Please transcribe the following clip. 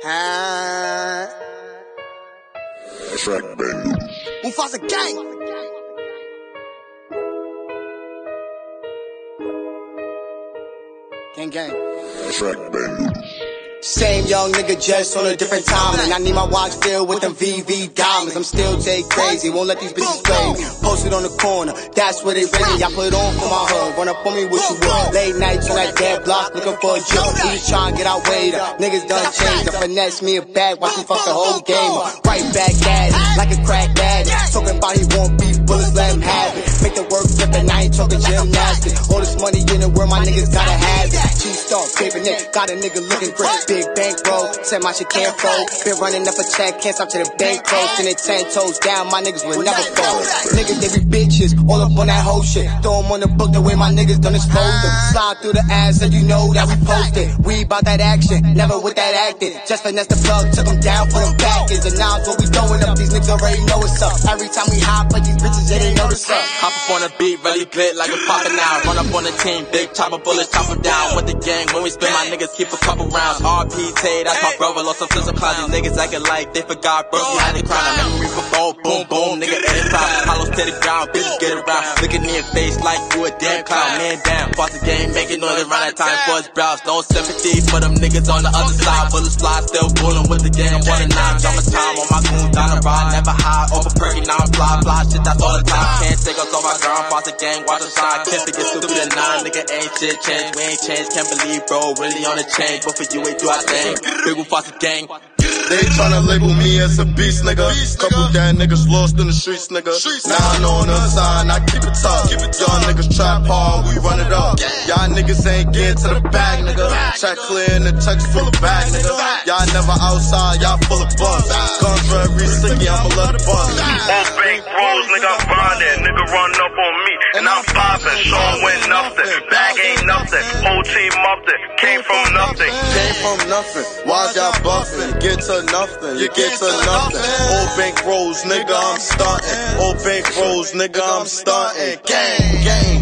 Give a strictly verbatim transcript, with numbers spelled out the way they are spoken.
Huh? Track bang. Mufasa gang. Gang gang. Track bang. Same young nigga, just on a different timeline. I need my watch filled with them V V diamonds. I'm still J crazy, won't let these bitches play me. Posted on the corner, that's where they ready. I put on for my hood, run up on me what you want. Late nights on that dead block, looking for a joke. We just trying to get our weight up. Niggas done changed up, finesse me a bag, watch me fuck the whole game up. Right back at it, like a crack addict. Talking about he want beef, bullets, let him have it. Make the work flip and I ain't talking gymnastics. All this money in the world, my niggas gotta have it. G-Star, paper neck, got a nigga looking great. Big bankroll, said my shit can't fold. Been running up a check, can't stop to the bank close. Sending ten toes down, my niggas will never fold. Niggas, they be bitches, all up on that whole shit. Throw them on the book the way my niggas done expose them. Slide through the ass and you know that we posted. We bout that action, never with that acting. Just finesse the plug, took them down for them package. And now it's what we throwing up, these niggas already know what's up. Every time we hop, like these bitches, they didn't know what's up. Hop up on the beat, really glit like it's poppin' out. Run up on the team, big chopper bullets, chop them down. With the gang, when we spin, my niggas keep a couple rounds. R P Tay, that's my brother, lost some sense of clown. These niggas acting like they forgot, bro, behind the crown. I memory for gold, boom, boom, nigga, anytime. Hollows to the ground, bitches get around. Looking in your face like you a damn clown. Man down, boss the game, making noise around that time for his brows. No sympathy for them niggas on the other side. Bullets fly, still bullin' with the gang, I'm one and nine. Drop my time on my goon, down the ride, never high. Over perky, now I'm fly, fly, shit, that's all the time. Can't take us off our ground, boss the gang, watch the shine. Can't forget stupid and nine, nigga ain't shit changed. We ain't changed, can't believe, bro, really on the change. But for you, ain't do our thing. Big Mufasa gang. They tryna label me as a beast, nigga. Couple damn niggas lost in the streets, nigga. Now I know on the side, I keep it tough. Y'all niggas trap hard, we run it up. Y'all niggas ain't getting to the bag, nigga. Check clear and the checks full of bag, nigga. Y'all never outside, y'all full of buzz. Guns for every city, I'ma let it buzz. All bank rolls, nigga, I'm riding. Nigga run up on me, and I'm popping. Sean went nothing, bag ain't nothing. Whole team up there, came from nothing. Came from nothing, why's y'all buffing? Get to nothing, you get to nothing. Old bank rolls, nigga, I'm starting. Old bank rolls, nigga, I'm starting. Gang, gang.